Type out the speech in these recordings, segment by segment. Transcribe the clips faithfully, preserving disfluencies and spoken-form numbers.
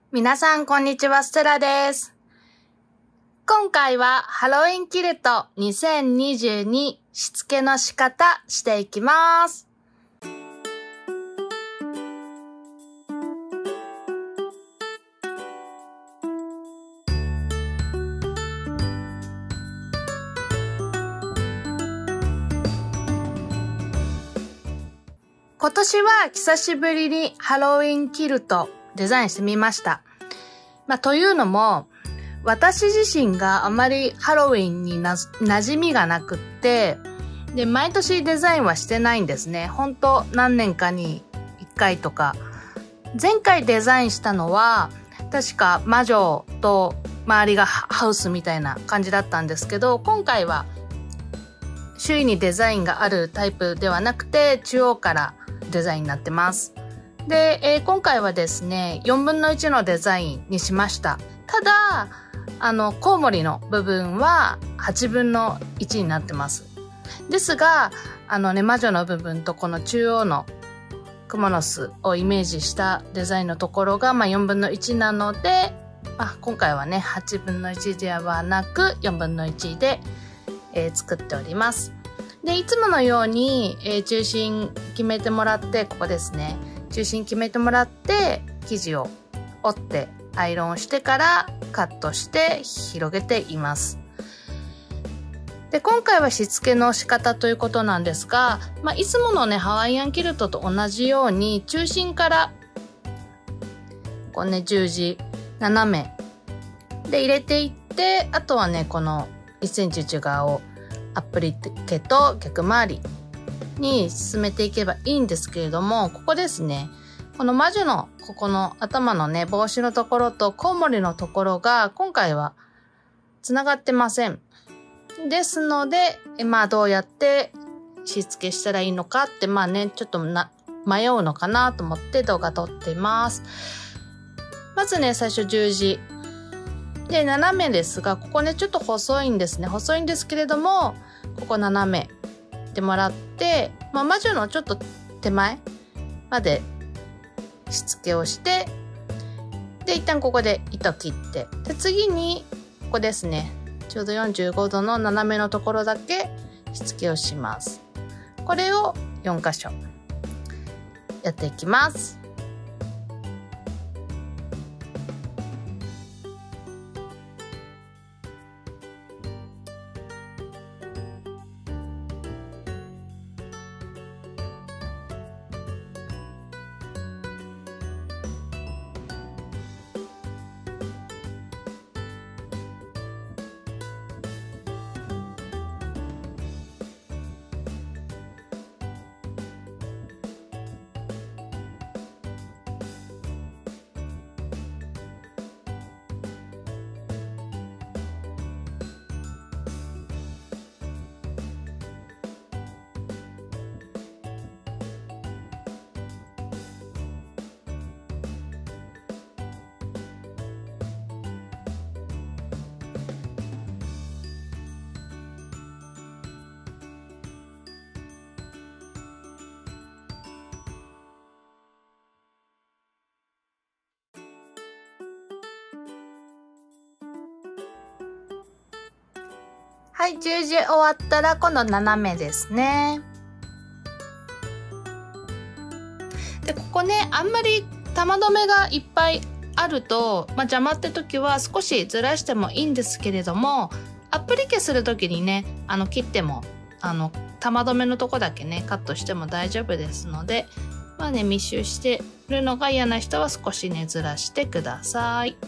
皆さんこんにちは、ステラです。今回はハロウィンキルトにせんにじゅうにしつけの仕方していきます。今年は久しぶりにハロウィンキルトデザインしてみました。まあ、というのも、私自身があまりハロウィンにな馴染みがなくって、で、毎年デザインはしてないんですね。ほんと何年かにいっかいとか。前回デザインしたのは、確か魔女と周りがハウスみたいな感じだったんですけど、今回は周囲にデザインがあるタイプではなくて、中央からデザインになってます。で、えー、今回はですね、よんぶんのいちのデザインにしました。ただ、あの、コウモリの部分ははちぶんのいちになってます。ですが、あのね、魔女の部分とこの中央のクモの巣をイメージしたデザインのところが、まあ、よんぶんのいちなので、まあ、今回はね、はちぶんのいちではなくよんぶんのいちで、えー、作っております。で、いつものように、えー、中心決めてもらって、ここですね。中心決めてもらって、生地を折ってアイロンをしてからカットして広げています。で、今回はしつけの仕方ということなんですが、まあ、いつものね、ハワイアンキルトと同じように、中心から、こうね、十字、斜めで入れていって、あとはね、このいっセンチ内側をアップリケと逆回りに進めていけばいいんですけれども、ここですね。この魔女のここの頭のね、帽子のところとコウモリのところが今回はつながってません。ですので、まあどうやってしつけしたらいいのかって、まあね、ちょっとな迷うのかなと思って動画撮っています。まずね、最初十字。で、斜めですが、ここね、ちょっと細いんですね。細いんですけれども、ここ斜めってもらって、まあ、魔女のちょっと手前までしつけをして、で、一旦ここで糸切って、で、次に、ここですね。ちょうどよんじゅうごどの斜めのところだけしつけをします。これをよんかしょやっていきます。はい、十字終わったら今度斜めですね。で、ここね、あんまり玉留めがいっぱいあると、まあ、邪魔って時は少しずらしてもいいんですけれども、アップリケする時にね、あの切っても、あの玉留めのとこだけね、カットしても大丈夫ですので、まあね、密集してるのが嫌な人は少しね、ずらしてください。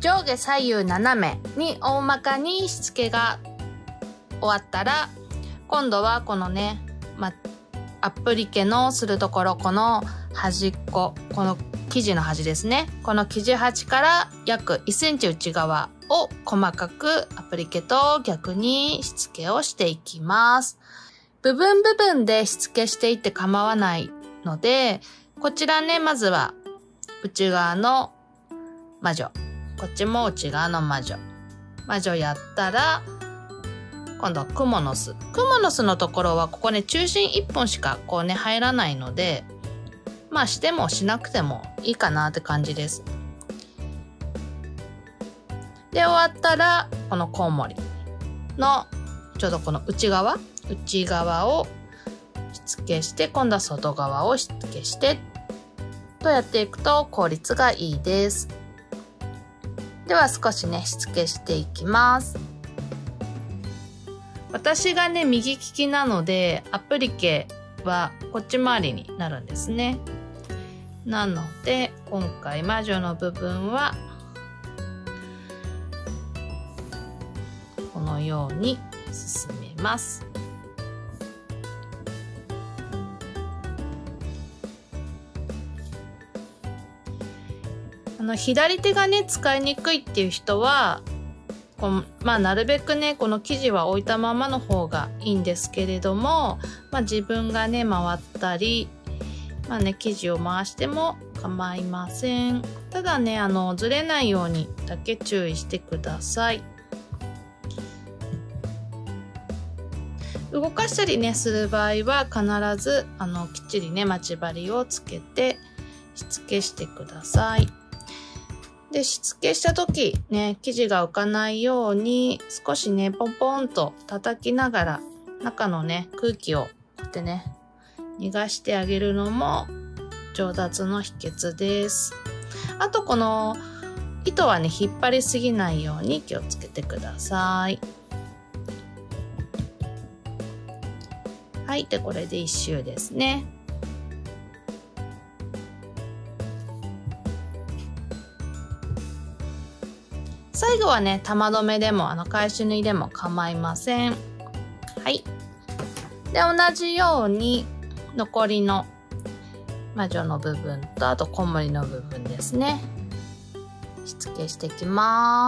上下左右斜めに大まかにしつけが終わったら、今度はこのね、ま、アップリケのするところ、この端っこ、この生地の端ですね。この生地端から約いちセンチ内側を細かくアプリケと逆にしつけをしていきます。部分部分でしつけしていって構わないので、こちらね、まずは内側の魔女。こっちも内側の魔女。魔女やったら、今度はクモの巣。クモの巣のところはここね、中心いっぽんしかこうね、入らないので、まあしてもしなくてもいいかなって感じです。で、終わったら、このコウモリのちょうどこの内側、内側をしつけして、今度は外側をしつけして、とやっていくと効率がいいです。では少しね、しつけしていきます。私がね、右利きなので、アプリケはこっち回りになるんですね。なので、今回魔女の部分は、このように進めます。あの、左手がね、使いにくいっていう人は、このまあ、なるべくね、この生地は置いたままの方がいいんですけれども、まあ、自分がね、回ったり、まあね、生地を回しても構いません。ただね、あの、ずれないようにだけ注意してください。動かしたりね、する場合は必ず、あの、きっちりね、待ち針をつけて、しつけしてください。で、しつけした時ね、生地が浮かないように少しね、ポンポンと叩きながら中のね、空気をこうやってね、逃がしてあげるのも上達の秘訣です。あとこの糸はね、引っ張りすぎないように気をつけてください。はい、で、これで一周ですね。最後はね、玉留めでも、あの、返し縫いでも構いません。はい。で、同じように、残りの魔女の部分と、あとコウモリの部分ですね。しつけしていきます。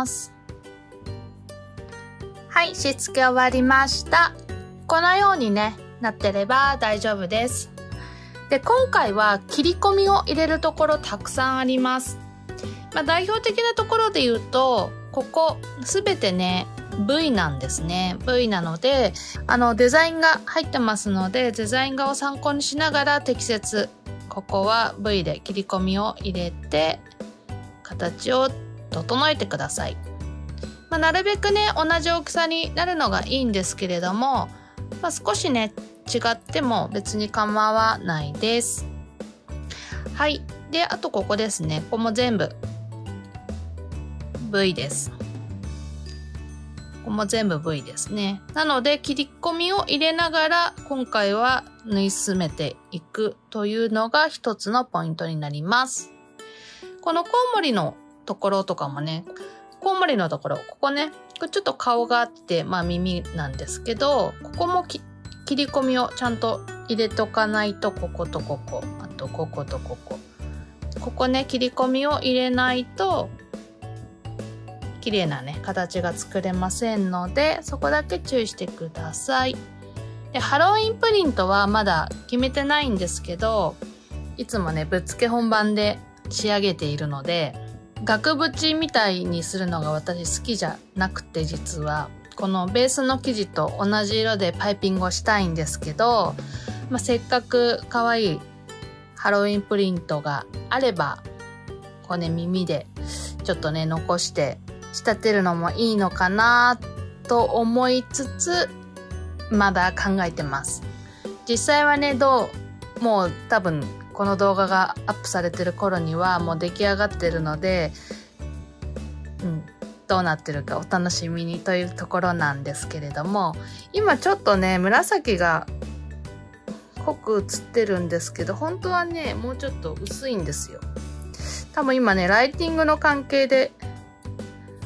はい、しつけ終わりました。このようにね、なってれば大丈夫です。で、今回は切り込みを入れるところたくさんあります。まあ、代表的なところで言うと、ここすべてね、ブイ なんですね。ブイ なので、あの、デザインが入ってますので、デザイン画を参考にしながら適切、ここは ブイ で切り込みを入れて、形を整えてください。まあ、なるべくね、同じ大きさになるのがいいんですけれども、まあ、少しね、違っても別に構わないです。はい。で、あとここですね。ここも全部 ブイ です。ここも全部 ブイ ですね。なので、切り込みを入れながら、今回は縫い進めていくというのが一つのポイントになります。このコウモリのところとかもね、コウモリのところ、ここね、これちょっと顔があって、まあ耳なんですけど、ここもき切り込みをちゃんと入れとかないと、こことここ、あとこことここ。ここね、切り込みを入れないと、綺麗なね、形が作れませんので、そこだけ注意してください。で、ハロウィンプリントはまだ決めてないんですけど、いつもね、ぶっつけ本番で仕上げているので、額縁みたいにするのが私好きじゃなくて、実は。このベースの生地と同じ色でパイピングをしたいんですけど、まあ、せっかく可愛いハロウィンプリントがあれば、こうね、耳でちょっとね、残して仕立てるのもいいのかなと思いつつ、まだ考えてます。実際はね、どう、もう多分この動画がアップされてる頃にはもう出来上がってるので、うん。どうなってるかお楽しみにというところなんですけれども、今ちょっとね、紫が濃く映ってるんですけど、本当はね、もうちょっと薄いんですよ。多分今ね、ライティングの関係で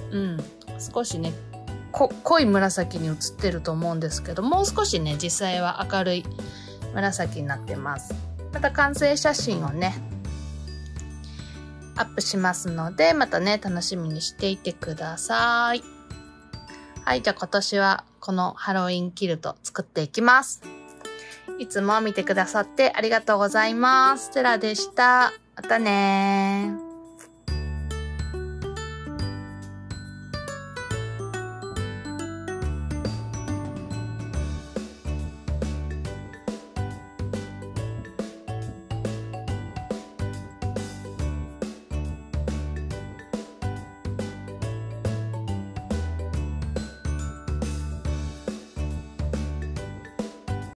うん。少しね、こ濃い紫に映ってると思うんですけど、もう少しね、実際は明るい紫になってます。また完成写真をね、アップしますので、またね、楽しみにしていてください。はい、じゃあ今年はこのハロウィンキルト作っていきます。いつも見てくださってありがとうございます。テラでした。またねー。